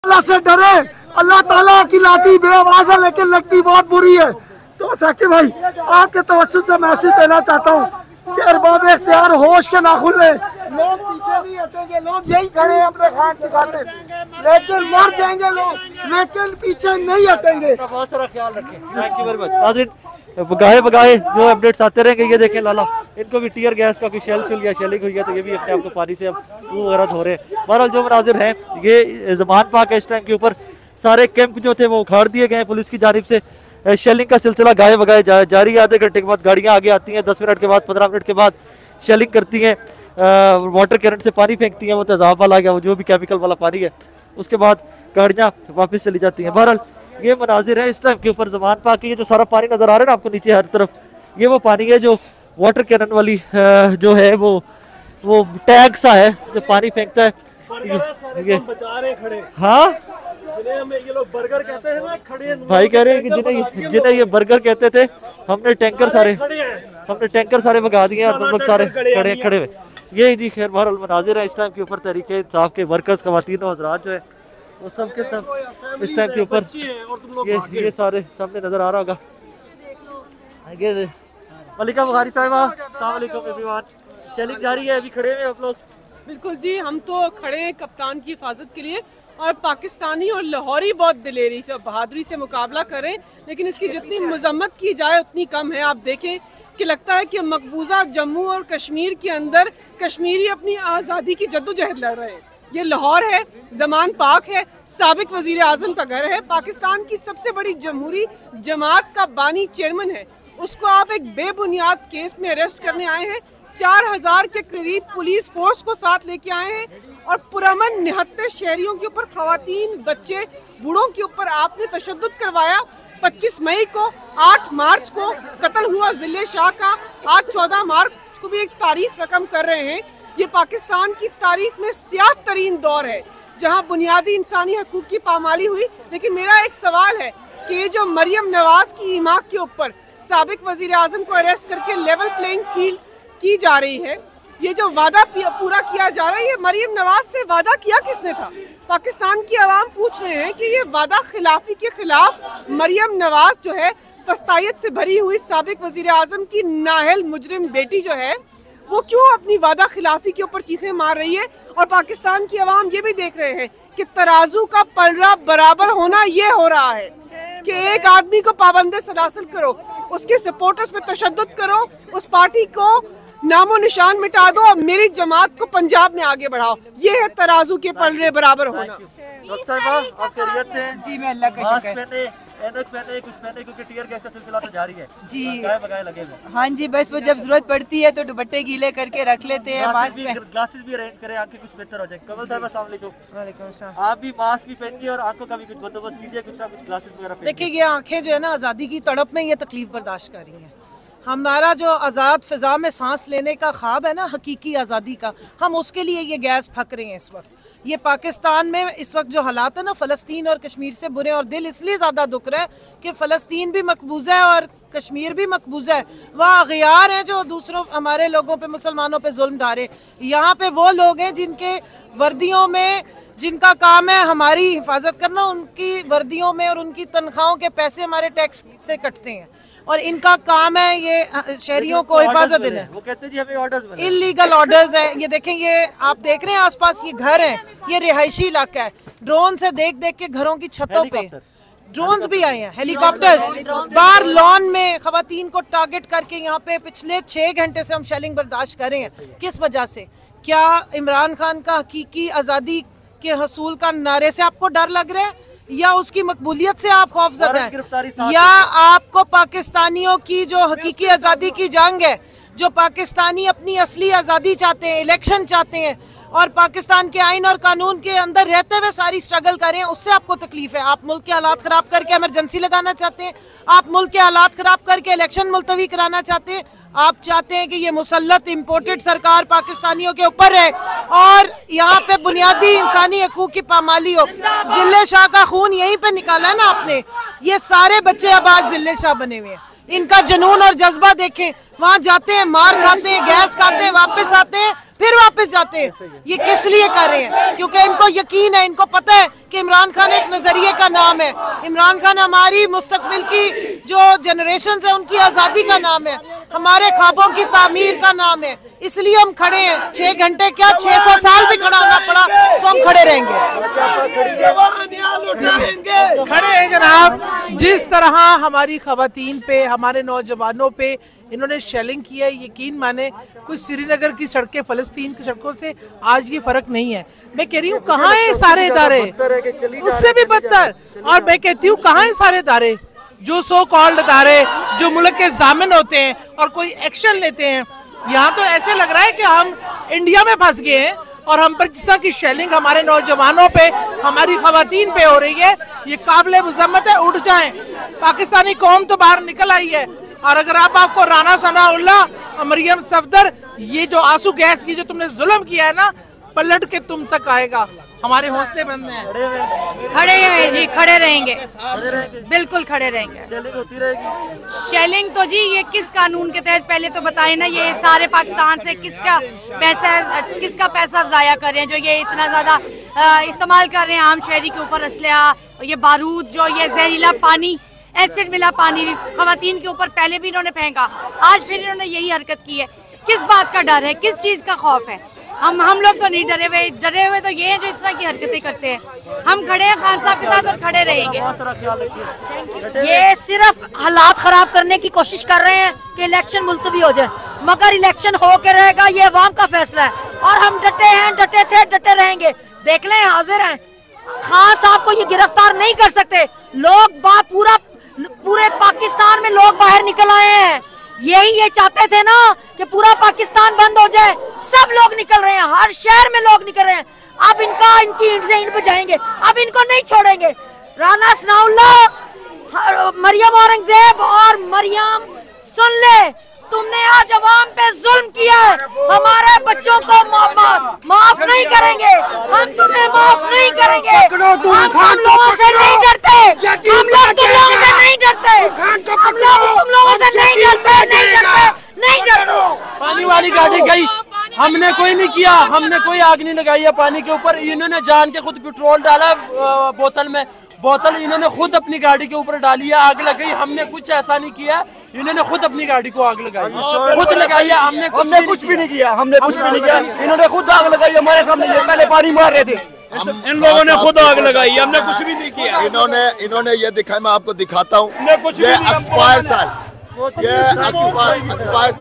अल्लाह से डरे। अल्लाह ताला की लाठी बेआवाज है लेकिन लगती बहुत बुरी है। तो साकिब भाई आपके तवज्जो से मैसेज देना चाहता हूँ कि अरबाब इख्तियार होश के ना खुले। लोग पीछे नहीं हटेंगे, लोग यही खड़े हैं अपने खान दिखाते, लेकिन मर जाएंगे लोग, लेकिन पीछे नहीं हटेंगे। बहुत सारा ख्याल रखें। Thank you very much. नाज़रीन बगाहे बगाहे जो अपडेट्स आते रहेंगे। ये देखें लाला, इनको भी टीयर गैस का कोई शेल खुल गया, शेलिंग हुई है, तो ये भी अपने आप को पानी से अब वगैरह धो रहे हैं। बहरहाल जो मनाजिर हैं ये ज़मान पाक है। इस टाइम के ऊपर सारे कैंप जो थे वो उखाड़ दिए गए हैं पुलिस की जानिब से। शेलिंग का सिलसिला गाहे बगाहे जारी है। आधे घंटे के बाद गाड़ियाँ आगे आती हैं, 10 मिनट के बाद 15 मिनट के बाद शेलिंग करती हैं, वाटर कैनन से पानी फेंकती हैं, वो तेज़ाब वाला गया, वो जो भी केमिकल वाला पानी है, उसके बाद गाड़ियाँ वापस चली जाती हैं। बहरहाल ये मनाजिर है इस टाइम के ऊपर ज़मान पाक की। ये जो सारा पानी नज़र आ रहा है ना आपको नीचे हर तरफ, ये वो पानी है जो वाटर कैनन वाली जो है वो टैग सा है जो पानी फेंकता है। हाँ ये लोग बर्गर कहते हैं ना, खड़े भाई कह रहे हैं कि जिन्हें ये बर्गर कहते थे, हमने टैंकर सारे भगा दिए और तुम लोग सारे खड़े हुए। ये जी खैर बहरहाल मनाजिर है इस टाइम के ऊपर तहरीक इंसाफ के वर्कर्स, खवातीन और हज़रात जो है वो सब के सब इस टाइम के ऊपर ये सारे सामने नजर आ रहा होगा। मलिका बुखारी साहिबा, अस्सलाम वालेकुम एवरीवन। शेलिंग जारी है, अभी खड़े हुए आप लोग? बिल्कुल जी, हम तो खड़े हैं कप्तान की हिफाजत के लिए, और पाकिस्तानी और लाहौरी बहुत दिलेरी से बहादुरी से मुकाबला करें, लेकिन इसकी जितनी मजम्मत की जाए उतनी कम है। आप देखें कि लगता है कि मकबूजा जम्मू और कश्मीर के अंदर कश्मीरी अपनी आज़ादी की जद्दोजहद लड़ रहे हैं। ये लाहौर है, ज़मान पाक है, साबिक वज़ीर आज़म का घर है, पाकिस्तान की सबसे बड़ी जमहूरी जमात का बानी चेयरमैन है, उसको आप एक बेबुनियाद केस में अरेस्ट करने आए हैं। 4000 के करीब पुलिस फोर्स को साथ लेके आए हैं और पुरअमन निहत्ते शहरियों के ऊपर, खवातीन, बच्चे, बूढ़ों के ऊपर आपने तशद्दुद करवाया। 25 मई को, 8 मार्च को कत्ल हुआ जिले शाह का, आज 14 मार्च को भी एक तारीख रकम कर रहे हैं। ये पाकिस्तान की तारीख में स्याह तरीन दौर है जहाँ बुनियादी इंसानी हकूक की पामाली हुई। लेकिन मेरा एक सवाल है कि ये जो मरियम नवाज की इमा के ऊपर साबिक वजीर आजम को अरेस्ट करके लेवल प्लेइंग फील्ड की जा रही है, ये जो वादा पूरा किया जा रहा है, ये मरियम नवाज से वादा किया किसने था? पाकिस्तान की आवाम पूछ रहे हैं कि ये वादा खिलाफी के खिलाफ मरियम नवाज जो है, फस्तायत से भरी हुई साबिक वजीर आजम की नाहल मुजरिम बेटी जो है, वो क्यों अपनी वादा खिलाफी के ऊपर चीखें मार रही है? और पाकिस्तान की आवाम ये भी देख रहे हैं कि तराजू का पलड़ा बराबर होना ये हो रहा है कि एक आदमी को पाबंदे सलासल करो, उसके सपोर्टर्स पे तशद्दुद करो, उस पार्टी को नामो निशान मिटा दो और मेरी जमात को पंजाब में आगे बढ़ाओ। ये है तराजू के पलड़े बराबर होना। जी मैं अल्लाह का शुक्र। क्योंकि टीयर गैस का सिलसिला तो जारी है जी लगे। हाँ जी, बस वो जब जरूरत पड़ती है तो दुपट्टे गीले करके रख लेते हैं। मास्क ग्लासेस भी अरेंज करें, आंखें कुछ बेहतर हो जाए। कमल साहब अस्सलाम वालेकुम। आप भी मास्क भी पहनिए और आंखों का भी कुछ बंदोबस्त कीजिए, कुछ ना कुछ ग्लासेस वगैरह। देखिए ये आंखें जो है ना आज़ादी की तड़प में ये तकलीफ बर्दाश्त कर रही हैं। हमारा जो आज़ाद फ़िज़ा में सांस लेने का ख्वाब है ना, हकीकी आज़ादी का, हम उसके लिए ये गैस फक रहे हैं इस वक्त। ये पाकिस्तान में इस वक्त जो हालात है ना, फ़लस्तीन और कश्मीर से बुरे, और दिल इसलिए ज़्यादा दुख रहा है कि फ़लस्तीन भी मकबूज़ा है और कश्मीर भी मकबूज़ा है। वहाँ अग़ियार हैं जो दूसरों हमारे लोगों पे, मुसलमानों पे जुल्म डाले। यहाँ पे वो लोग हैं जिनके वर्दियों में, जिनका काम है हमारी हिफाजत करना, उनकी वर्दियों में और उनकी तनख्वाहों के पैसे हमारे टैक्स से कटते हैं, और इनका काम है ये शहरियों को हिफाजत देना। वो कहते हैं जी हमें ऑर्डर्स मिले, इलीगल ऑर्डर्स हैं। ये देखें, ये आप देख रहे हैं आसपास ये घर हैं, ये रिहायशी इलाका है। ड्रोन से देख देख के घरों की छतों पे ड्रोन्स भी आए हैं, हेलीकॉप्टर्स बाहर लॉन में खवातीन को टारगेट करके। यहाँ पे पिछले 6 घंटे से हम शेलिंग बर्दाश्त कर रहे हैं। किस वजह से? क्या इमरान खान का हकीकी आज़ादी के हसूल का नारे से आपको डर लग रहा है, या उसकी मकबूलियत से आप खौफजदा हैं, या आपको पाकिस्तानियों की जो हकीकी आज़ादी की जंग है, जो पाकिस्तानी अपनी असली आज़ादी चाहते हैं, इलेक्शन चाहते हैं, और पाकिस्तान के आइन और कानून के अंदर रहते हुए सारी स्ट्रगल कर रहे हैं, उससे आपको तकलीफ है? आप मुल्क के हालात ख़राब करके इमरजेंसी लगाना चाहते हैं, आप मुल्क के हालात ख़राब करके इलेक्शन मुलतवी कराना चाहते हैं, आप चाहते हैं कि ये मुसल्लत इम्पोर्टेड सरकार पाकिस्तानियों के ऊपर है और यहाँ पे बुनियादी इंसानी हकूक की पामाली हो। जिले शाह का खून यहीं पे निकाला है ना आपने। ये सारे बच्चे अब आज जिले शाह बने हुए हैं। इनका जुनून और जज्बा देखें, वहाँ जाते हैं, मार खाते हैं, गैस खाते हैं, वापस आते हैं, फिर वापस जाते हैं। ये किस लिए कर रहे हैं? क्योंकि इनको यकीन है, इनको पता है कि इमरान खान एक नजरिए का नाम है। इमरान खान हमारी मुस्तकबिल की जो जनरेशन है उनकी आज़ादी का नाम है, हमारे ख्वाबों की तामीर का नाम है। इसलिए हम खड़े हैं। 6 घंटे क्या 600 साल भी खड़ा होना पड़ा तो हम खड़े रहेंगे। खड़े हैं जनाब। जिस तरह हमारी खवातीन पे, हमारे नौजवानों पे इन्होंने शेलिंग किया है, यकीन माने कुछ श्रीनगर की सड़कें फ़लस्तीन की सड़कों से आज ये फ़र्क नहीं है। मैं कह रही हूँ कहाँ है सारे इदारे, उससे भी बदतर। और मैं कहती हूँ कहाँ है सारे इदारे जो सो कॉल्ड इदारे जो मुल्क के ज़ामिन होते हैं और कोई एक्शन लेते हैं। यहाँ तो ऐसे लग रहा है कि हम इंडिया में फंस गए हैं और हम पर जिस तरह की शेलिंग हमारे नौजवानों पे, हमारी खवातीन पे हो रही है, ये काबिल मुज़म्मत है। उठ जाएं, पाकिस्तानी कौम तो बाहर निकल आई है। और अगर आपको राना सनाउल्लाह और मरियम सफदर, ये जो आंसू गैस की जो तुमने जुल्म किया है ना, पलट के तुम तक आएगा। हमारे हौसले बंद हैं। खड़े हैं जी, खड़े रहेंगे, बिल्कुल खड़े रहेंगे। शेलिंग होती रहेगी। शेलिंग तो जी ये किस कानून के तहत पहले तो बताए ना, ये सारे पाकिस्तान से किसका पैसा ज़ाया कर रहे हैं जो ये इतना ज़्यादा इस्तेमाल कर रहे हैं आम शहरी के ऊपर असलहा, ये बारूद, जो ये जहरीला पानी, एसिड मिला पानी खवातीन के ऊपर पहले भी इन्होंने फेंका, आज फिर इन्होंने यही हरकत की है। किस बात का डर है, किस चीज़ का खौफ है? हम लोग तो नहीं डरे हुए तो ये हैं जो इस तरह की हरकतें करते हैं। हम खड़े हैं खान साहब के साथ और खड़े रहेंगे। ये सिर्फ हालात खराब करने की कोशिश कर रहे हैं कि इलेक्शन मुलतवी हो जाए, मगर इलेक्शन हो के रहेगा, ये अवाम का फैसला है। और हम डटे हैं, डटे थे, डटे रहेंगे। देख लें, हाजिर हैं। खान साहब को ये गिरफ्तार नहीं कर सकते। लोग पूरे पाकिस्तान में लोग बाहर निकल आए हैं। यही ये चाहते थे ना कि पूरा पाकिस्तान बंद हो जाए, सब लोग निकल रहे हैं, हर शहर में लोग निकल रहे हैं। अब इनकी ईंट से ईंट पे जाएंगे, अब इनको नहीं छोड़ेंगे। राना सनाउल्लाह, मरियम औरंगजेब और मरियम, सुन ले, तुमने आज अवाम पे जुल्म किया है। हमारे बच्चों को माफ नहीं करेंगे, हम तुम्हें माफ नहीं करेंगे। हम लोगों से नहीं डरते, हम लोग तुम लोगों से नहीं डरते, हम लोग तुम लोगों से नहीं डरते, नहीं डरते। पानी वाली गाड़ी गई, हमने कोई नहीं किया, हमने कोई आग नहीं लगाई है पानी के ऊपर। इन्होंने जान के खुद पेट्रोल डाला बोतल इन्होंने खुद अपनी गाड़ी के ऊपर डाली है, आग लग गई। हमने कुछ ऐसा नहीं किया, इन्होंने खुद अपनी गाड़ी को आग लगाई, खुद लगाई है। हमने कुछ भी नहीं किया, हमने कुछ भी नहीं किया। इन्होंने खुद आग लगाई हमारे सामने, ये पहले पानी मार रहे थे, इन लोगों ने खुद आग लगाई, हमने कुछ भी नहीं किया। इन्होंने ये दिखाया, मैं आपको दिखाता हूँ, ये एक्सपायर साल, ये एक्सपायर